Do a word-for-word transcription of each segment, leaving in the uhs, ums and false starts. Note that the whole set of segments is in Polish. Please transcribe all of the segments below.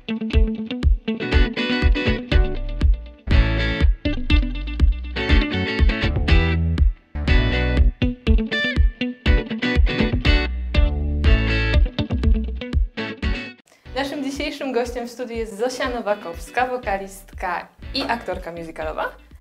Naszym dzisiejszym gościem w studiu jest Zosia Nowakowska, wokalistka i aktorka musicalowa.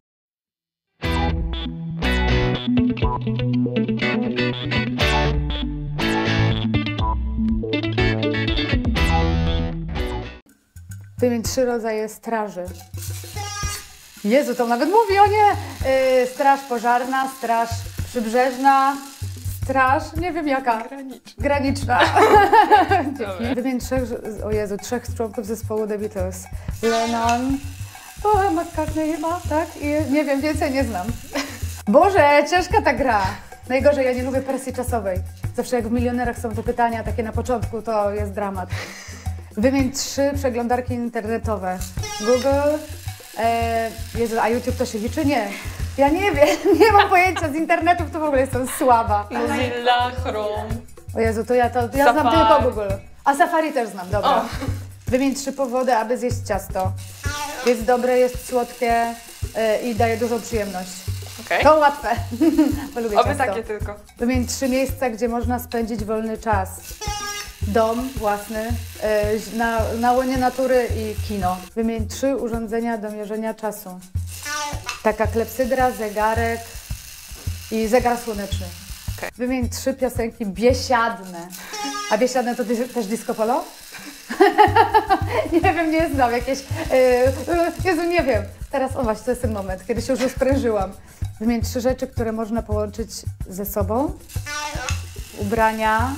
Wymień trzy rodzaje straży. Jezu, to nawet mówi, o nie! Yy, straż pożarna, straż przybrzeżna, straż, nie wiem jaka. Graniczna. Graniczna. Wymień trzech, o Jezu, trzech członków zespołu The Beatles. Lennon, o, McCartney chyba, tak? I nie wiem, więcej nie znam. Boże, ciężka ta gra. Najgorzej, ja nie lubię presji czasowej. Zawsze jak w Milionerach są te pytania takie na początku, to jest dramat. Wymień trzy przeglądarki internetowe. Google, e, Jezu, a YouTube to się liczy? Nie. Ja nie wiem, nie mam pojęcia, z internetów to w ogóle jestem słaba. Mozilla, Chrome. O Jezu, to ja, to, to ja znam tylko Google. A Safari też znam, dobra. O. Wymień trzy powody, aby zjeść ciasto. Jest dobre, jest słodkie e, i daje dużą przyjemność. Okay. To łatwe, bo lubię Oby ciasto. takie tylko. Wymień trzy miejsca, gdzie można spędzić wolny czas. Dom własny, yy, na, na łonie natury i kino. Wymień trzy urządzenia do mierzenia czasu. Taka klepsydra, zegarek i zegar słoneczny. Okay. Wymień trzy piosenki biesiadne. A biesiadne to też disco polo? Nie wiem, nie znam jakieś... Yy, yy, Jezu, nie wiem. Teraz, o właśnie, to jest ten moment, kiedy się już rozprężyłam. Wymień trzy rzeczy, które można połączyć ze sobą. Ubrania,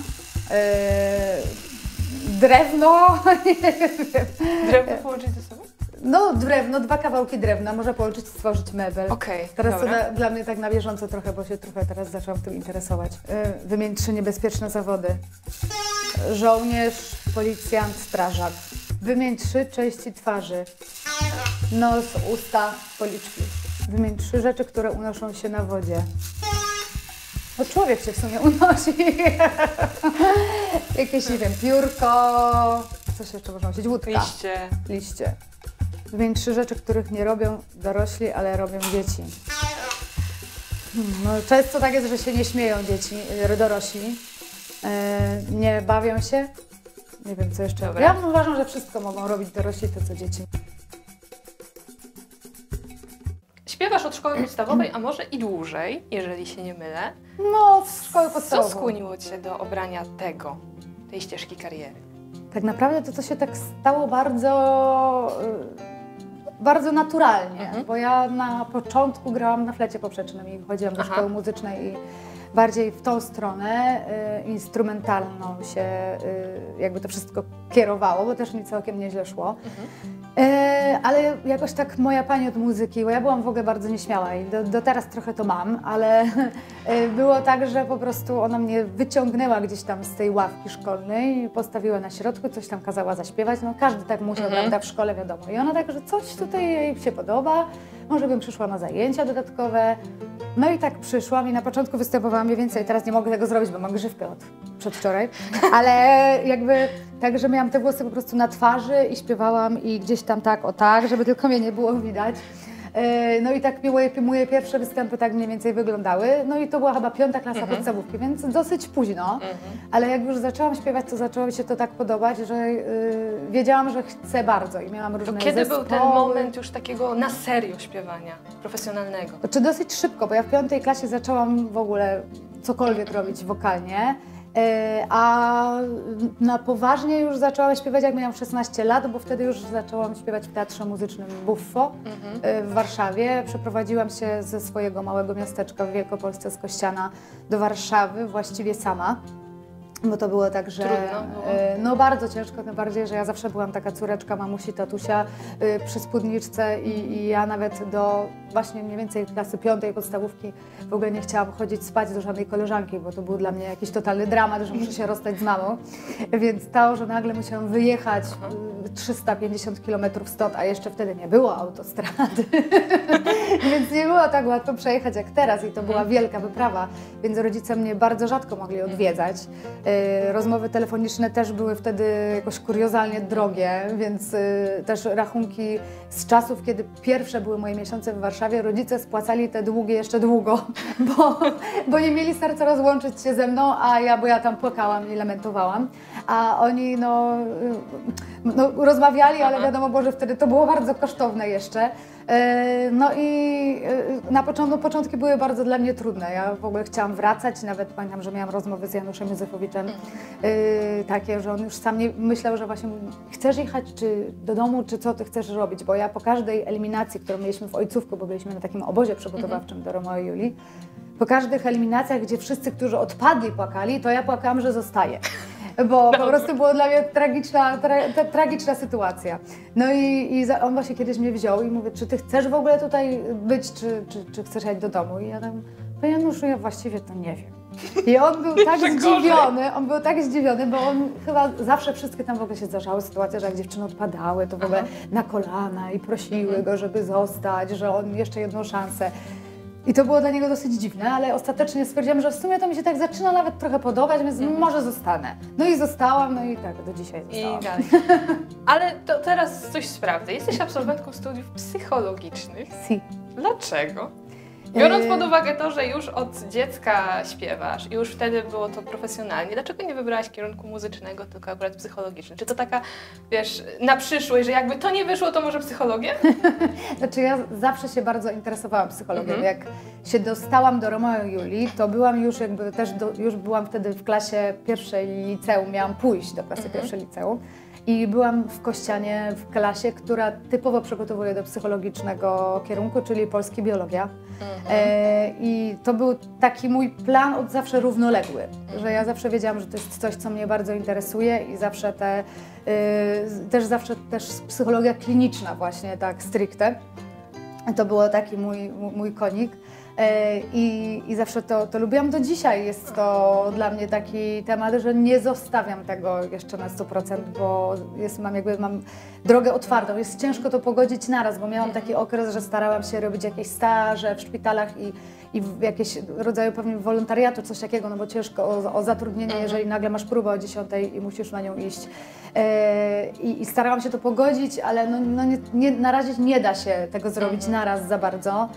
Yy, drewno, nie wiem. Drewno połączyć ze sobą? No drewno, dwa kawałki drewna, można połączyć i stworzyć mebel. Okej, okay, teraz dobra. to na, dla mnie tak na bieżąco trochę, bo się trochę teraz zaczęłam tym interesować. Yy, wymień trzy niebezpieczne zawody. Żołnierz, policjant, strażak. Wymień trzy części twarzy. Nos, usta, policzki. Wymień trzy rzeczy, które unoszą się na wodzie. No człowiek się w sumie unosi. Jakieś, nie wiem, piórko, coś jeszcze można nosić, łódka. Liście. Liście. Wymień trzy rzeczy, których nie robią dorośli, ale robią dzieci. Hmm, no, często tak jest, że się nie śmieją dzieci, dorośli. Yy, nie bawią się. Nie wiem, co jeszcze. Dobra. Ja uważam, że wszystko mogą robić dorośli, to co dzieci. Śpiewasz od szkoły podstawowej, a może i dłużej, jeżeli się nie mylę. No, z szkoły Co podstawowej. skłoniło Cię do obrania tego, tej ścieżki kariery? Tak naprawdę to, co się tak stało bardzo, y, bardzo naturalnie, Mhm. bo ja na początku grałam na flecie poprzecznym i chodziłam do Aha. szkoły muzycznej i bardziej w tą stronę y, instrumentalną się y, jakby to wszystko kierowało, bo też mi całkiem nieźle szło. Mhm. E, ale jakoś tak moja pani od muzyki, bo ja byłam w ogóle bardzo nieśmiała i do, do teraz trochę to mam, ale e, było tak, że po prostu ona mnie wyciągnęła gdzieś tam z tej ławki szkolnej i postawiła na środku, coś tam kazała zaśpiewać, no każdy tak musiał, Mhm. prawda, w szkole wiadomo. I ona tak, że coś tutaj jej się podoba, może bym przyszła na zajęcia dodatkowe. No i tak przyszłam i na początku występowałam mniej więcej, teraz nie mogę tego zrobić, bo mam grzywkę od przedwczoraj, ale jakby tak, że miałam te włosy po prostu na twarzy i śpiewałam i gdzieś tam tak, o tak, żeby tylko mnie nie było widać. No i tak moje, moje pierwsze występy tak mniej więcej wyglądały. No i to była chyba piąta klasa Mhm. podstawówki, więc dosyć późno. Mhm. Ale jak już zaczęłam śpiewać, to zaczęło mi się to tak podobać, że yy, wiedziałam, że chcę bardzo i miałam różne To kiedy zespoły. był ten moment już takiego na serio śpiewania profesjonalnego? Czy dosyć szybko, bo ja w piątej klasie zaczęłam w ogóle cokolwiek robić wokalnie. A na poważnie już zaczęłam śpiewać, jak miałam szesnaście lat, bo wtedy już zaczęłam śpiewać w Teatrze Muzycznym Buffo Mhm. w Warszawie. Przeprowadziłam się ze swojego małego miasteczka w Wielkopolsce z Kościana do Warszawy właściwie sama. Bo to było tak, że Trudno było. no bardzo ciężko, tym bardziej, że ja zawsze byłam taka córeczka mamusi, tatusia y, przy spódniczce i, i ja nawet do właśnie mniej więcej klasy piątej podstawówki w ogóle nie chciałam chodzić spać do żadnej koleżanki, bo to był dla mnie jakiś totalny dramat, że muszę się rozstać z mamą. Więc to, że nagle musiałam wyjechać y, trzysta pięćdziesiąt kilometrów stąd, a jeszcze wtedy nie było autostrady, więc nie było tak łatwo przejechać jak teraz i to była wielka wyprawa, więc rodzice mnie bardzo rzadko mogli odwiedzać. Rozmowy telefoniczne też były wtedy jakoś kuriozalnie drogie, więc też rachunki z czasów, kiedy pierwsze były moje miesiące w Warszawie, rodzice spłacali te długi jeszcze długo, bo, bo nie mieli serca rozłączyć się ze mną, a ja, bo ja tam płakałam i lamentowałam, a oni no, no rozmawiali, ale wiadomo, bo że wtedy to było bardzo kosztowne jeszcze. No i na początku, początki były bardzo dla mnie trudne. Ja w ogóle chciałam wracać, nawet pamiętam, że miałam rozmowy z Januszem Józefowiczem yy, takie, że on już sam nie myślał, że właśnie mówi, chcesz jechać czy do domu, czy co ty chcesz robić, bo ja po każdej eliminacji, którą mieliśmy w Ojcówku, bo byliśmy na takim obozie przygotowawczym do Romeo i Julii, po każdych eliminacjach, gdzie wszyscy, którzy odpadli, płakali, to ja płakałam, że zostaję. Bo po prostu była dla mnie tragiczna, tra, tra, tragiczna sytuacja. No i, i on właśnie kiedyś mnie wziął i mówi, czy ty chcesz w ogóle tutaj być, czy, czy, czy chcesz jechać do domu? I ja tam, panie Januszu, ja właściwie to nie wiem. I on był tak zdziwiony, on był tak zdziwiony, bo on chyba zawsze wszystkie tam w ogóle się zdarzały sytuacje, że jak dziewczyny odpadały, to w ogóle Aha. na kolana i prosiły mhm. go, żeby zostać, że on jeszcze jedną szansę. I to było dla niego dosyć dziwne, ale ostatecznie stwierdziłam, że w sumie to mi się tak zaczyna nawet trochę podobać, więc mm. może zostanę. No i zostałam, no i tak do dzisiaj zostałam. I dalej. Ale to teraz coś sprawdzę. Jesteś absolwentką studiów psychologicznych. Si. Dlaczego? Biorąc pod uwagę to, że już od dziecka śpiewasz i już wtedy było to profesjonalnie, dlaczego nie wybrałaś kierunku muzycznego, tylko akurat psychologiczny? Czy to taka, wiesz, na przyszłość, że jakby to nie wyszło, to może psychologię? Znaczy ja zawsze się bardzo interesowałam psychologią. Mhm. Jak się dostałam do Romeo i Julii, to byłam już jakby też, do, już byłam wtedy w klasie pierwszej liceum, miałam pójść do klasy mhm. pierwszej liceum. I byłam w Kościanie w klasie, która typowo przygotowuje do psychologicznego kierunku, czyli polski biologia. Mhm. E, I to był taki mój plan od zawsze równoległy, mhm. że ja zawsze wiedziałam, że to jest coś, co mnie bardzo interesuje i zawsze te, y, też zawsze też psychologia kliniczna właśnie tak stricte. To było taki mój, mój konik. I, i zawsze to, to lubiłam. Do dzisiaj jest to dla mnie taki temat, że nie zostawiam tego jeszcze na sto procent, bo jest, mam, jakby, mam drogę otwartą. Jest ciężko to pogodzić naraz, bo miałam taki okres, że starałam się robić jakieś staże w szpitalach i, i w jakieś rodzaju pewnie wolontariatu, coś takiego, no bo ciężko o, o zatrudnienie, jeżeli nagle masz próbę o dziesiątej i musisz na nią iść. I, i starałam się to pogodzić, ale no, no nie, nie, na razie nie da się tego zrobić naraz za bardzo.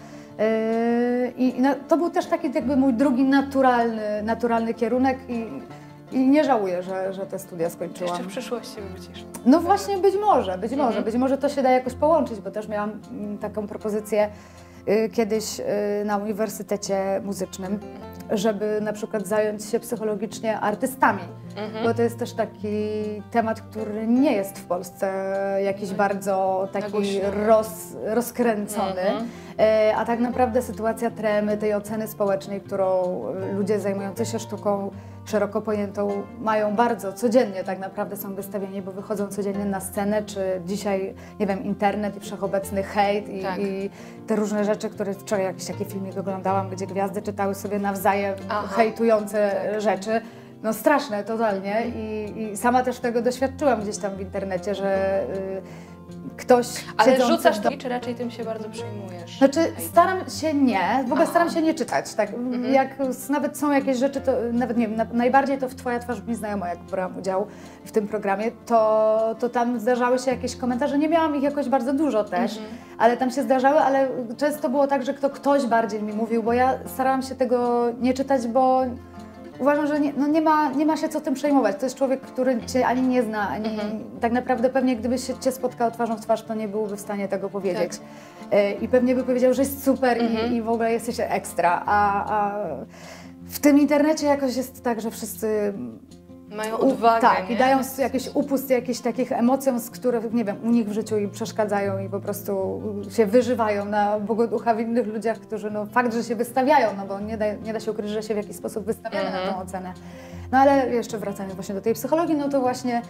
I no, to był też taki jakby mój drugi naturalny, naturalny kierunek i, i nie żałuję, że, że te studia skończyłam. Jeszcze w przyszłości wrócisz. No właśnie, być może, być może, mhm. być może to się da jakoś połączyć, bo też miałam taką propozycję y, kiedyś y, na Uniwersytecie Muzycznym, żeby na przykład zająć się psychologicznie artystami, mhm. bo to jest też taki temat, który nie jest w Polsce jakiś bardzo taki roz, rozkręcony, mhm. e, a tak naprawdę sytuacja tremy, tej oceny społecznej, którą ludzie zajmujący się sztuką szeroko pojętą mają bardzo codziennie, tak naprawdę są wystawieni, bo wychodzą codziennie na scenę, czy dzisiaj, nie wiem, internet i wszechobecny hejt i, tak. i te różne rzeczy, które wczoraj jakiś taki filmik oglądałam, gdzie gwiazdy czytały sobie nawzajem Aha. hejtujące tak. rzeczy. No straszne, totalnie I, i sama też tego doświadczyłam gdzieś tam w internecie, że y, ktoś Ale rzucasz to, do... czy raczej tym się bardzo przejmujesz? Znaczy staram się nie, w ogóle Aha. staram się nie czytać, tak, mhm. jak nawet są jakieś rzeczy, to nawet nie wiem, na, najbardziej to w Twoja twarz mi znajoma, jak brałam udział w tym programie, to, to tam zdarzały się jakieś komentarze, nie miałam ich jakoś bardzo dużo też, mhm. ale tam się zdarzały, ale często było tak, że kto, ktoś bardziej mi mówił, bo ja starałam się tego nie czytać, bo uważam, że nie, no nie, ma, nie ma się co tym przejmować. To jest człowiek, który Cię ani nie zna, ani mhm. tak naprawdę pewnie gdybyś się Cię spotkał twarzą w twarz, to nie byłby w stanie tego powiedzieć. Tak. I pewnie by powiedział, że jest super mhm. i, i w ogóle jesteś ekstra. A, a w tym internecie jakoś jest tak, że wszyscy mają odwagę, Tak, nie? i dają jakiś upust jakichś takich emocjom, z których, nie wiem, u nich w życiu im przeszkadzają i po prostu się wyżywają na Bogoducha w innych ludziach, którzy, no fakt, że się wystawiają, no bo nie da, nie da się ukryć, że się w jakiś sposób wystawiamy mm-hmm. na tą ocenę. No ale jeszcze wracając właśnie do tej psychologii, no to właśnie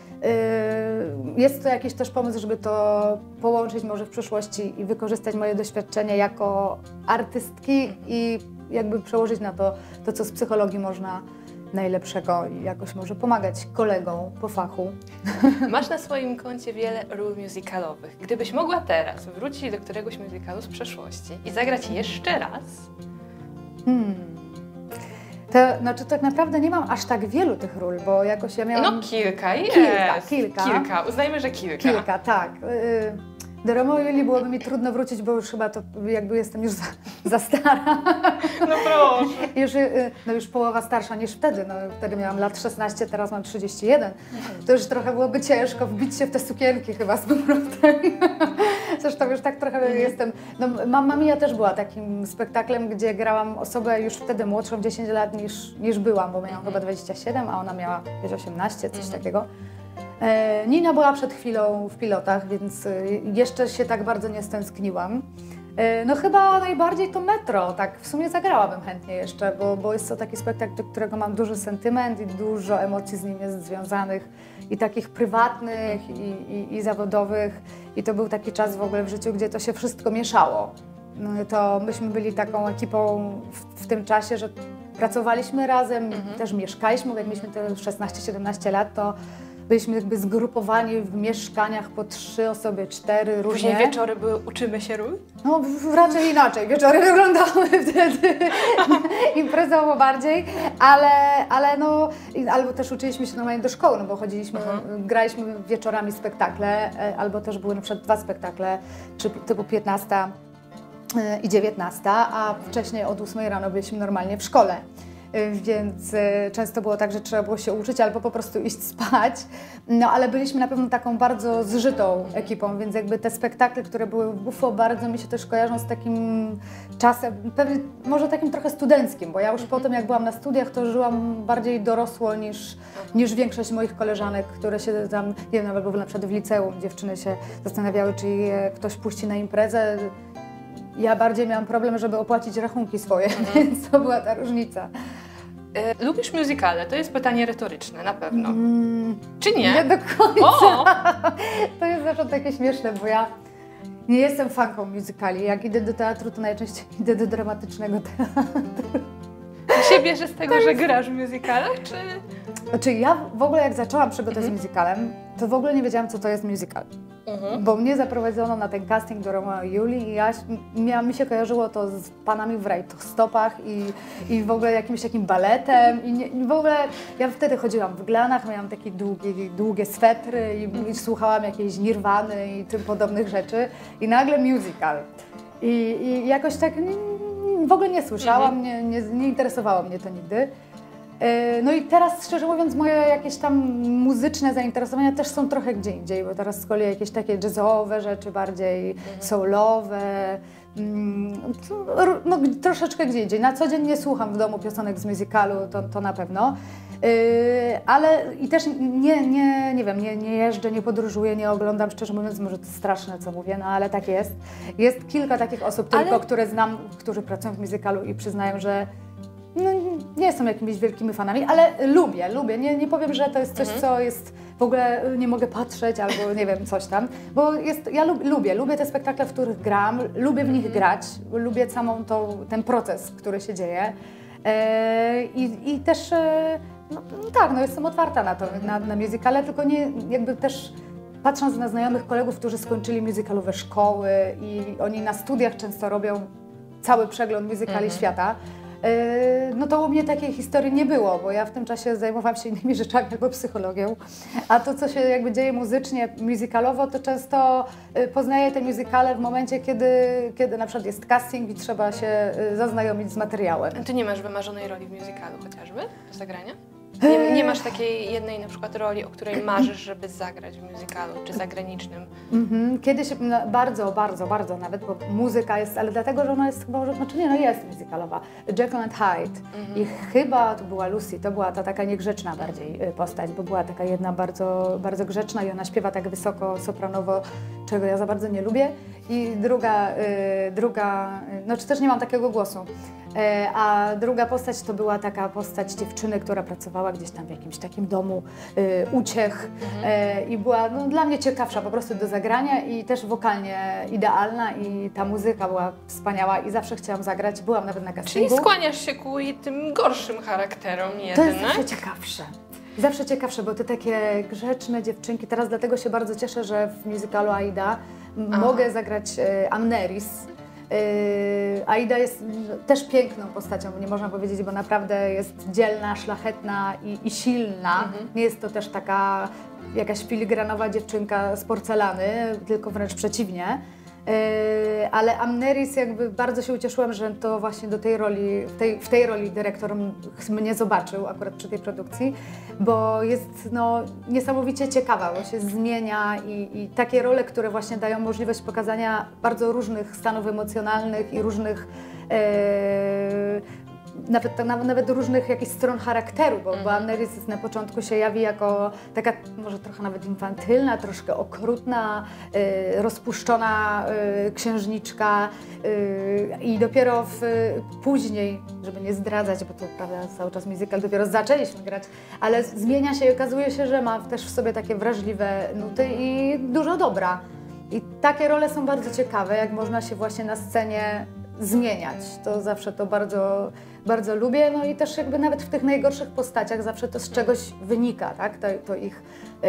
yy, jest to jakiś też pomysł, żeby to połączyć może w przyszłości i wykorzystać moje doświadczenie jako artystki mm-hmm. i jakby przełożyć na to, to co z psychologii można najlepszego i jakoś może pomagać kolegom po fachu. Masz na swoim koncie wiele ról musicalowych. Gdybyś mogła teraz wrócić do któregoś musicalu z przeszłości i zagrać jeszcze raz, hmm. Te, znaczy tak naprawdę nie mam aż tak wielu tych ról, bo jakoś ja miałam... No kilka jest. Kilka, kilka. Kilka, uznajmy, że kilka. Kilka, tak. Do Romeo i Julii byłoby mi trudno wrócić, bo już chyba to jakby jestem już za, za stara. No proszę. Już, no już połowa starsza niż wtedy. No, wtedy miałam lat szesnaście, teraz mam trzydzieści jeden. To już trochę byłoby ciężko wbić się w te sukienki chyba z powrotem. Zresztą już tak trochę mm. jestem... No, Mamma Mia też była takim spektaklem, gdzie grałam osobę już wtedy młodszą dziesięć lat niż, niż byłam, bo miałam chyba dwadzieścia siedem, a ona miała jakieś osiemnaście, coś mm. takiego. Nina była przed chwilą w pilotach, więc jeszcze się tak bardzo nie stęskniłam. No chyba najbardziej to Metro, tak w sumie zagrałabym chętnie jeszcze, bo, bo jest to taki spektakl, do którego mam duży sentyment i dużo emocji z nim jest związanych i takich prywatnych i, i, i zawodowych i to był taki czas w ogóle w życiu, gdzie to się wszystko mieszało. No to myśmy byli taką ekipą w, w tym czasie, że pracowaliśmy razem, mhm. też mieszkaliśmy, jak mieliśmy te szesnaście siedemnaście lat, to byliśmy jakby zgrupowani w mieszkaniach po trzy osoby, cztery różnie. Później wieczory były uczymy się ról? No raczej inaczej. Wieczory wyglądały wtedy imprezowo bardziej, ale, ale no, albo też uczyliśmy się normalnie do szkoły, no bo chodziliśmy, uh-huh. graliśmy wieczorami spektakle, albo też były na przykład dwa spektakle, czy typu piętnasta i dziewiętnasta, a wcześniej od ósmej rano byliśmy normalnie w szkole. Więc często było tak, że trzeba było się uczyć albo po prostu iść spać, no ale byliśmy na pewno taką bardzo zżytą ekipą, więc jakby te spektakle, które były w Bufo, bardzo mi się też kojarzą z takim czasem, pewnie może takim trochę studenckim, bo ja już potem jak byłam na studiach, to żyłam bardziej dorosło niż, niż większość moich koleżanek, które się tam, nie wiem, nawet były na przykład w liceum, dziewczyny się zastanawiały, czy je ktoś puści na imprezę. Ja bardziej miałam problem, żeby opłacić rachunki swoje, mhm. więc to była ta różnica. E, lubisz musicale? To jest pytanie retoryczne, na pewno. Mm, Czy nie? Nie do końca. O! To jest zawsze takie śmieszne, bo ja nie jestem fanką musicali. Jak idę do teatru, to najczęściej idę do dramatycznego teatru. Czy się bierze z tego, jest... że grasz w musicalach, czy...? Znaczy ja w ogóle jak zaczęłam przygodę mhm. z musicalem, to w ogóle nie wiedziałam, co to jest musical. Mhm. Bo mnie zaprowadzono na ten casting do Romeo i Julii i ja, miała, mi się kojarzyło to z panami w rajstopach i, i w ogóle jakimś takim baletem i, nie, i w ogóle ja wtedy chodziłam w glanach, miałam takie długie, długie swetry i, mhm. i słuchałam jakiejś Nirwany i tym podobnych rzeczy i nagle musical. I, i jakoś tak nie, w ogóle nie słyszałam, mhm. nie, nie, nie interesowało mnie to nigdy. No i teraz, szczerze mówiąc, moje jakieś tam muzyczne zainteresowania też są trochę gdzie indziej, bo teraz z kolei jakieś takie jazzowe rzeczy, bardziej mhm. soulowe, no troszeczkę gdzie indziej. Na co dzień nie słucham w domu piosenek z musicalu, to, to na pewno, ale i też nie, nie, nie wiem, nie, nie jeżdżę, nie podróżuję, nie oglądam, szczerze mówiąc, może to straszne, co mówię, no ale tak jest. Jest kilka takich osób ale... tylko, które znam, którzy pracują w musicalu i przyznają, że no, nie są jakimiś wielkimi fanami, ale lubię, lubię. Nie, nie powiem, że to jest coś, mhm. co jest w ogóle nie mogę patrzeć albo nie wiem, coś tam, bo jest, ja lub, lubię, lubię te spektakle, w których gram, lubię w nich mhm. grać, lubię samą tą, ten proces, który się dzieje e, i, i też, e, no, no tak, no jestem otwarta na to, na, na musicale, tylko nie, jakby też patrząc na znajomych kolegów, którzy skończyli musicalowe szkoły i oni na studiach często robią cały przegląd musicali mhm. świata, no to u mnie takiej historii nie było, bo ja w tym czasie zajmowałam się innymi rzeczami albo psychologią, a to, co się jakby dzieje muzycznie, musicalowo, to często poznaję te musicale w momencie, kiedy, kiedy na przykład jest casting i trzeba się zaznajomić z materiałem. A ty nie masz wymarzonej roli w musicalu chociażby do zagrania? Nie, nie masz takiej jednej na przykład roli, o której marzysz, żeby zagrać w musicalu czy zagranicznym? Mm-hmm. Kiedyś no, bardzo, bardzo, bardzo nawet, bo muzyka jest, ale dlatego, że ona jest chyba, znaczy nie, no jest musicalowa. Jekyll and Hyde mm-hmm. i chyba to była Lucy, to była ta taka niegrzeczna bardziej postać, bo była taka jedna bardzo, bardzo grzeczna i ona śpiewa tak wysoko, sopranowo, czego ja za bardzo nie lubię. I druga, y, druga, no czy też nie mam takiego głosu. A druga postać to była taka postać dziewczyny, która pracowała gdzieś tam w jakimś takim domu y, uciech mhm. y, i była no, dla mnie ciekawsza po prostu do zagrania i też wokalnie idealna i ta muzyka była wspaniała i zawsze chciałam zagrać, byłam nawet na castingu. Czyli skłaniasz się ku tym gorszym charakterom jednak? To jest zawsze ciekawsze. Zawsze ciekawsze, bo te takie grzeczne dziewczynki, teraz dlatego się bardzo cieszę, że w musicalu Aida Aha. mogę zagrać y, Amneris. Yy, Aida jest też piękną postacią, nie można powiedzieć, bo naprawdę jest dzielna, szlachetna i, i silna. Mhm. Nie jest to też taka jakaś filigranowa dziewczynka z porcelany, tylko wręcz przeciwnie. Yy, ale Amneris jakby bardzo się ucieszyłam, że to właśnie do tej roli, w tej, w tej roli dyrektor mnie zobaczył akurat przy tej produkcji, bo jest no, niesamowicie ciekawa, bo się zmienia i, i takie role, które właśnie dają możliwość pokazania bardzo różnych stanów emocjonalnych i różnych yy, Nawet, nawet różnych jakichś stron charakteru, bo, mm. bo Amneris na początku się jawi jako taka może trochę nawet infantylna, troszkę okrutna, y, rozpuszczona y, księżniczka y, i dopiero w, później, żeby nie zdradzać, bo to prawda, cały czas musical dopiero zaczęliśmy grać, ale zmienia się i okazuje się, że ma też w sobie takie wrażliwe nuty i dużo dobra. I takie role są bardzo ciekawe, jak można się właśnie na scenie zmieniać. To zawsze to bardzo, bardzo lubię, no i też jakby nawet w tych najgorszych postaciach zawsze to z czegoś wynika, tak? To, to ich, yy,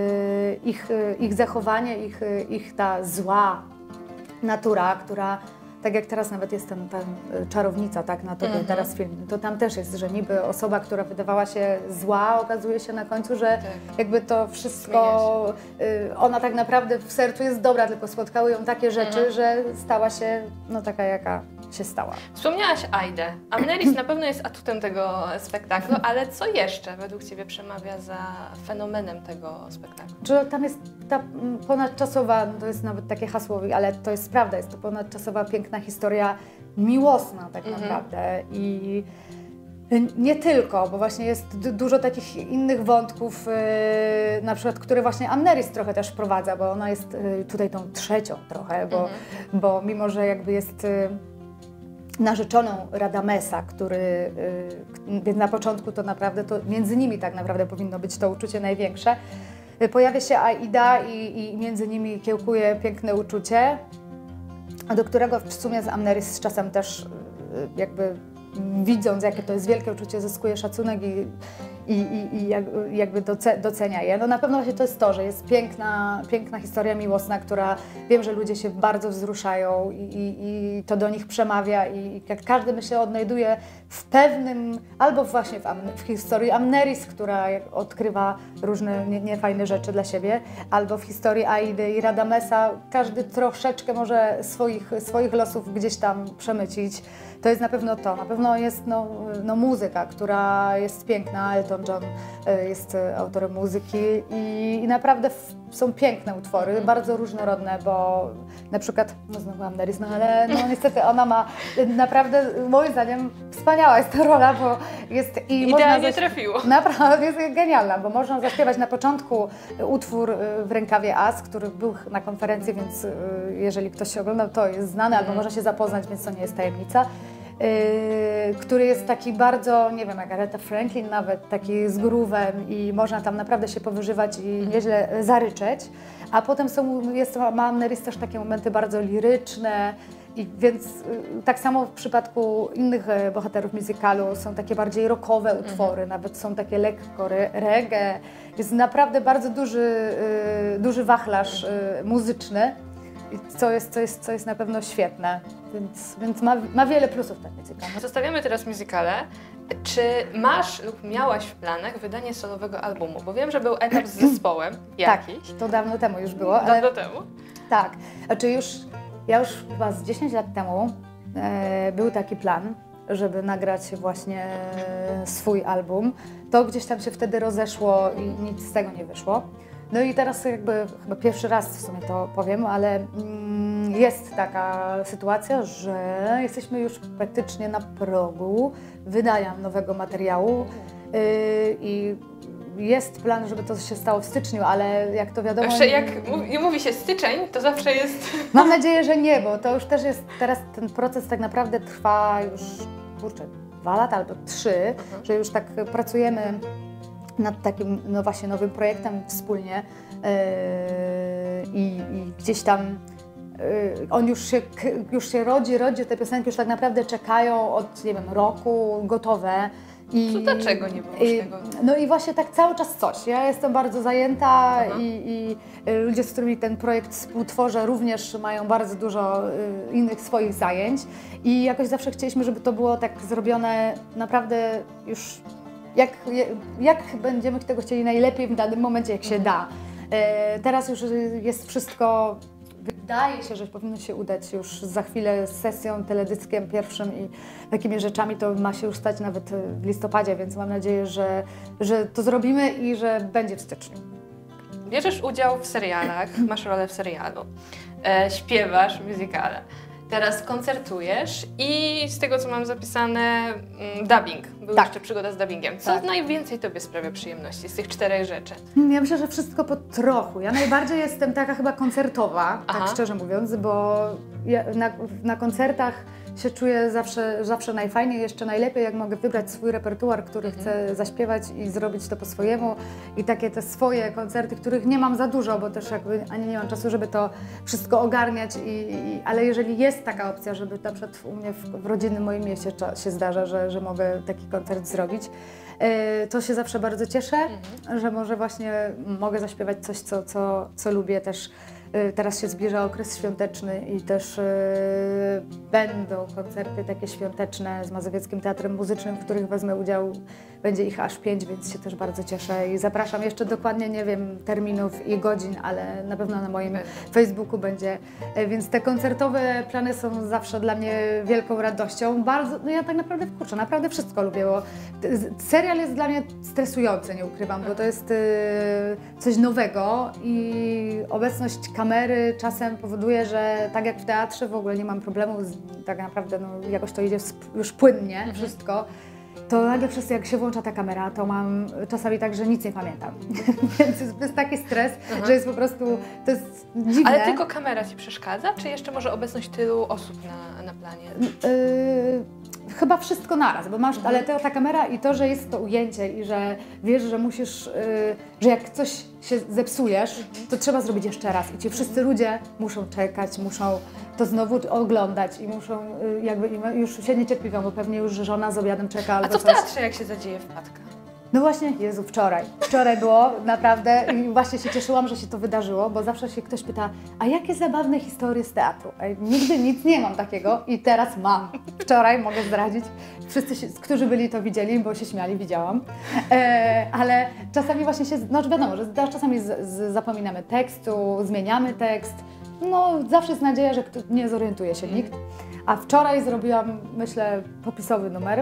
ich, ich zachowanie, ich, ich ta zła natura, która tak jak teraz nawet jest ten, ten czarownica, tak, na tobie mhm. teraz film, to tam też jest, że niby osoba, która wydawała się zła, okazuje się na końcu, że tak. jakby to wszystko, y, ona tak naprawdę w sercu jest dobra, tylko spotkały ją takie rzeczy, mhm. że stała się no taka, jaka się stała. Wspomniałaś Aidę. Amneris na pewno jest atutem tego spektaklu, ale co jeszcze według Ciebie przemawia za fenomenem tego spektaklu? Że tam jest ta ponadczasowa, to jest nawet takie hasło, ale to jest prawda, jest to ponadczasowa, piękna historia, miłosna tak mhm. naprawdę i nie tylko, bo właśnie jest dużo takich innych wątków, yy, na przykład, które właśnie Amneris trochę też wprowadza, bo ona jest yy, tutaj tą trzecią trochę, bo, mhm. bo mimo, że jakby jest yy, narzeczoną Radamesa, który, yy, więc na początku to naprawdę, to między nimi tak naprawdę powinno być to uczucie największe, yy, pojawia się Aida i, i między nimi kiełkuje piękne uczucie, do którego w sumie z Amneris z czasem też yy, jakby widząc, jakie to jest wielkie uczucie, zyskuje szacunek i, i, i, i jakby docenia je. No na pewno właśnie to jest to, że jest piękna, piękna historia miłosna, która wiem, że ludzie się bardzo wzruszają i, i, i to do nich przemawia i każdy myślę się odnajduje w pewnym, albo właśnie w, w historii Amneris, która odkrywa różne nie, niefajne rzeczy dla siebie, albo w historii Aidy i Radamesa każdy troszeczkę może swoich, swoich losów gdzieś tam przemycić. To jest na pewno to, na pewno jest no, no, muzyka, która jest piękna, Elton John jest autorem muzyki i, i naprawdę są piękne utwory, mm. bardzo różnorodne, bo na przykład, no znowu Amneris, no ale no, niestety ona ma naprawdę, moim zdaniem, wspaniała jest ta rola, bo jest i idealnie trafiło. Naprawdę jest genialna, bo można zaśpiewać na początku utwór W rękawie As, który był na konferencji, więc jeżeli ktoś się oglądał, to jest znany, mm. albo można się zapoznać, więc to nie jest tajemnica. Yy, który jest taki bardzo, nie wiem, jak Aretha Franklin nawet, taki z groovem i można tam naprawdę się powyżywać i nieźle zaryczeć, a potem są, jest, ma Amneris też takie momenty bardzo liryczne, i więc yy, tak samo w przypadku innych yy, bohaterów musicalu są takie bardziej rockowe utwory, mhm. nawet są takie lekko re reggae, jest naprawdę bardzo duży, yy, duży wachlarz yy, muzyczny. Co jest, co, jest, co jest na pewno świetne, więc, więc ma, ma wiele plusów ten musical. Zostawiamy teraz musicale. Czy masz lub miałaś w planach wydanie solowego albumu? Bo wiem, że był etap z zespołem jakiś. Tak, to dawno temu już było. Dawno ale... temu? Tak, znaczy już, ja już chyba z dziesięć lat temu e, był taki plan, żeby nagrać właśnie swój album. To gdzieś tam się wtedy rozeszło i nic z tego nie wyszło. No i teraz jakby chyba pierwszy raz w sumie to powiem, ale mm, jest taka sytuacja, że jesteśmy już praktycznie na progu wydania nowego materiału yy, i jest plan, żeby to się stało w styczniu, ale jak to wiadomo... Zawsze jak mówi, mówi się styczeń, to zawsze jest... Mam nadzieję, że nie, bo to już też jest, teraz ten proces tak naprawdę trwa już, kurczę, dwa lata albo trzy, uh-huh. że już tak pracujemy nad takim no właśnie nowym projektem wspólnie yy, i, i gdzieś tam yy, on już się, już się rodzi, rodzi, te piosenki już tak naprawdę czekają od, nie wiem, roku, gotowe I, Co dlaczego nie było i, tego? No i właśnie tak cały czas coś. Ja jestem bardzo zajęta i, i ludzie, z którymi ten projekt współtworzę, również mają bardzo dużo y, innych swoich zajęć i jakoś zawsze chcieliśmy, żeby to było tak zrobione naprawdę już jak, jak będziemy tego chcieli najlepiej w danym momencie, jak się da. Y, teraz już jest wszystko. Wydaje się, że powinno się udać już za chwilę z sesją, teledyskiem pierwszym i takimi rzeczami. To ma się już stać nawet w listopadzie, więc mam nadzieję, że, że to zrobimy i że będzie w styczniu. Bierzesz udział w serialach, masz rolę w serialu, e, śpiewasz w musicale. Teraz koncertujesz i z tego, co mam zapisane, mm, dubbing. Był tak. jeszcze przygoda z dubbingiem. Co tak. najwięcej Tobie sprawia przyjemności z tych czterech rzeczy? Ja myślę, że wszystko po trochu. Ja najbardziej jestem taka chyba koncertowa, Aha. tak szczerze mówiąc, bo ja na, na koncertach się czuję zawsze, zawsze najfajniej, jeszcze najlepiej, jak mogę wybrać swój repertuar, który mhm. chcę zaśpiewać i zrobić to po swojemu. I takie te swoje koncerty, których nie mam za dużo, bo też jakby ani nie mam czasu, żeby to wszystko ogarniać. I, i, ale jeżeli jest taka opcja, żeby na przykład u mnie w, w rodzinnym moim mieście się zdarza, że, że mogę taki koncert zrobić, to się zawsze bardzo cieszę, mhm. że może właśnie mogę zaśpiewać coś, co, co, co lubię też. Teraz się zbliża okres świąteczny i też yy, będą koncerty takie świąteczne z Mazowieckim Teatrem Muzycznym, w których wezmę udział. Będzie ich aż pięć, więc się też bardzo cieszę i zapraszam. Jeszcze dokładnie nie wiem terminów i godzin, ale na pewno na moim Facebooku będzie. Więc te koncertowe plany są zawsze dla mnie wielką radością. Bardzo, no ja tak naprawdę kurczę, naprawdę wszystko lubię, bo serial jest dla mnie stresujący, nie ukrywam, bo to jest yy, coś nowego i obecność kamery czasem powoduje, że tak jak w teatrze w ogóle nie mam problemu, z, tak naprawdę no, jakoś to idzie już płynnie mhm. wszystko, to nagle przez jak się włącza ta kamera, to mam czasami tak, że nic nie pamiętam. Więc jest, jest taki stres, Aha. że jest po prostu, to jest dziwne. Ale tylko kamera Ci przeszkadza, czy jeszcze może obecność tylu osób na, na planie? Yy, chyba wszystko naraz, bo masz, mhm. ale to, ta kamera i to, że jest to ujęcie i że wiesz, że musisz, yy, że jak coś się zepsujesz, mhm. to trzeba zrobić jeszcze raz i ci wszyscy mhm. ludzie muszą czekać, muszą to znowu oglądać i muszą yy, jakby już się niecierpliwią, bo pewnie już żona z obiadem czeka albo A co w coś. teatrze, jak się zadzieje wpadka? No właśnie, Jezu, wczoraj. Wczoraj było naprawdę i właśnie się cieszyłam, że się to wydarzyło, bo zawsze się ktoś pyta, a jakie zabawne historie z teatru? A nigdy nic nie mam takiego i teraz mam. Wczoraj mogę zdradzić. Wszyscy, się, którzy byli, to widzieli, bo się śmiali, widziałam. E, ale czasami właśnie się, no wiadomo, że czasami z, z, zapominamy tekstu, zmieniamy tekst. No zawsze jest nadzieja, że nie zorientuje się nikt. A wczoraj zrobiłam, myślę, popisowy numer.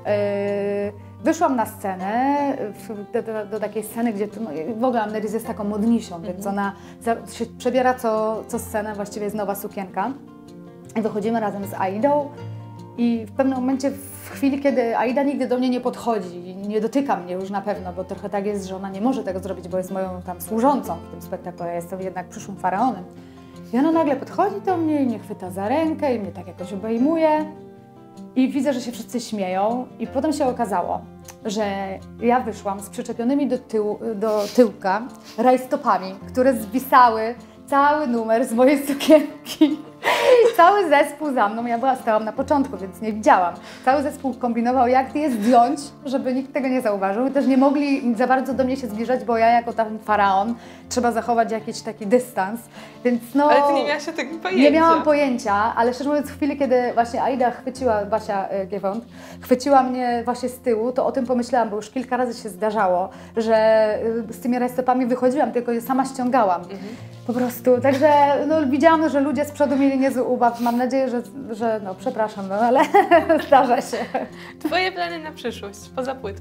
E, Wyszłam na scenę, do, do, do takiej sceny, gdzie to, no, w ogóle Amneris jest taką modnisią, mm-hmm. więc ona za, się przebiera co, co scenę, właściwie jest nowa sukienka. I wychodzimy razem z Aidą i w pewnym momencie, w chwili, kiedy Aida nigdy do mnie nie podchodzi, nie dotyka mnie już na pewno, bo trochę tak jest, że ona nie może tego zrobić, bo jest moją tam służącą w tym spektaklu, ja jestem jednak przyszłym faraonem. I ona nagle podchodzi do mnie i mnie chwyta za rękę i mnie tak jakoś obejmuje. I widzę, że się wszyscy śmieją i potem się okazało, że ja wyszłam z przyczepionymi do, tyłu, do tyłka rajstopami, które zwisały cały numer z mojej sukienki. Cały zespół za mną, ja była, stałam na początku, więc nie widziałam. Cały zespół kombinował, jak je zdjąć, żeby nikt tego nie zauważył. I też nie mogli za bardzo do mnie się zbliżać, bo ja jako tam faraon trzeba zachować jakiś taki dystans. Więc no, ale Ty nie miałaś tego pojęcia. Nie miałam pojęcia, ale szczerze mówiąc w chwili, kiedy właśnie Aida chwyciła, Basia Giewont, chwyciła mnie właśnie z tyłu, to o tym pomyślałam, bo już kilka razy się zdarzało, że z tymi rajstopami wychodziłam, tylko je sama ściągałam. Mhm. Po prostu, także no, widziałam, że ludzie z przodu mieli niezły ubaw. Mam nadzieję, że, że no przepraszam, no ale zdarza się. Twoje plany na przyszłość, poza płytą?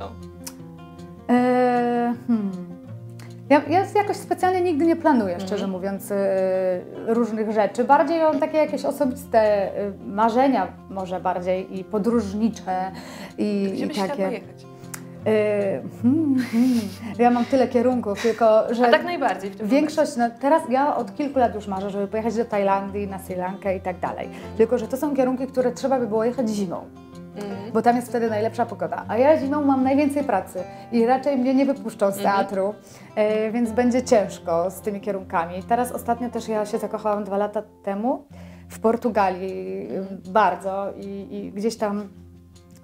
Eee, hmm. ja, ja jakoś specjalnie nigdy nie planuję, mhm. szczerze mówiąc, yy, różnych rzeczy. Bardziej mam takie jakieś osobiste yy, marzenia, może bardziej i podróżnicze. I, Gdzie i byś takie. chciała pojechać? Hmm, hmm. Ja mam tyle kierunków, tylko że A tak najbardziej w tym większość, no teraz ja od kilku lat już marzę, żeby pojechać do Tajlandii, na Sri Lankę i tak dalej. Tylko że to są kierunki, które trzeba by było jechać zimą, mm. bo tam jest wtedy najlepsza pogoda. A ja zimą mam najwięcej pracy i raczej mnie nie wypuszczą z teatru, mm. więc będzie ciężko z tymi kierunkami. Teraz ostatnio też ja się zakochałam dwa lata temu w Portugalii mm. bardzo i, i gdzieś tam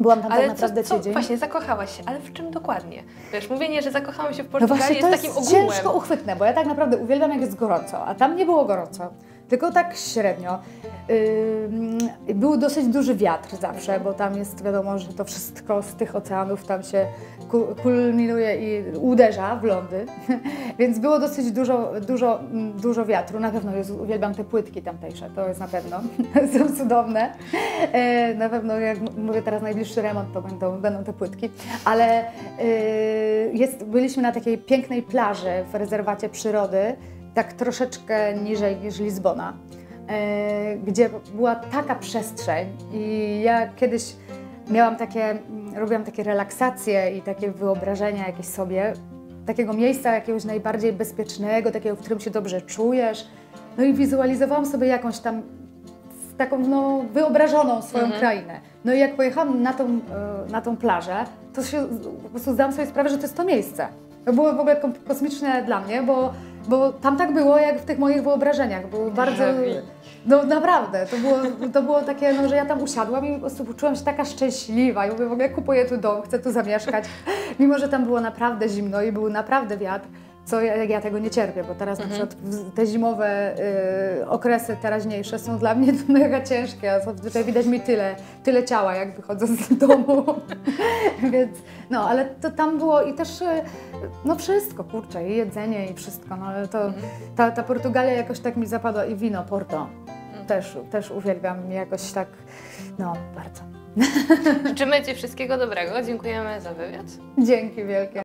Byłam tam ale tak naprawdę co, co, tydzień. Właśnie, zakochałaś się, ale w czym dokładnie? Wiesz, mówienie, że zakochałam się w No Portugalii właśnie, to jest jest takim ogółem. ciężko uchwytne, bo ja tak naprawdę uwielbiam, jak jest gorąco, a tam nie było gorąco, tylko tak średnio. Yy, był dosyć duży wiatr zawsze, bo tam jest, wiadomo, że to wszystko z tych oceanów tam się ku, kulminuje i uderza w lądy, więc było dosyć dużo, dużo, dużo wiatru. Na pewno jest, uwielbiam te płytki tamtejsze, to jest na pewno, są cudowne. Yy, na pewno, jak mówię teraz, najbliższy remont to będą, będą te płytki, ale yy, jest, byliśmy na takiej pięknej plaży w rezerwacie przyrody, tak troszeczkę niżej niż Lizbona, e, gdzie była taka przestrzeń i ja kiedyś miałam takie, robiłam takie relaksacje i takie wyobrażenia jakieś sobie, takiego miejsca jakiegoś najbardziej bezpiecznego, takiego, w którym się dobrze czujesz. No i wizualizowałam sobie jakąś tam taką no, wyobrażoną swoją mhm. krainę. No i jak pojechałam na tą, na tą plażę, to się po prostu zdałam sobie sprawę, że to jest to miejsce. To było w ogóle kosmiczne dla mnie, bo, bo tam tak było jak w tych moich wyobrażeniach. Było bardzo, no naprawdę, to było, to było takie, no, że ja tam usiadłam i po prostu poczułam się taka szczęśliwa i mówię, w ogóle kupuję tu dom, chcę tu zamieszkać. Mimo że tam było naprawdę zimno i był naprawdę wiatr, co ja, ja tego nie cierpię, bo teraz mhm. na przykład te zimowe y, okresy teraźniejsze są dla mnie mega ciężkie, a tutaj widać mi tyle, tyle ciała, jak wychodzę z domu. Więc, no, ale to tam było i też, y, no wszystko, kurczę, i jedzenie i wszystko, no ale to, mhm. ta, ta Portugalia jakoś tak mi zapadła i wino, Porto, mhm. też, też uwielbiam jakoś tak, no, bardzo. Życzymy Ci wszystkiego dobrego, dziękujemy za wywiad. Dzięki wielkie.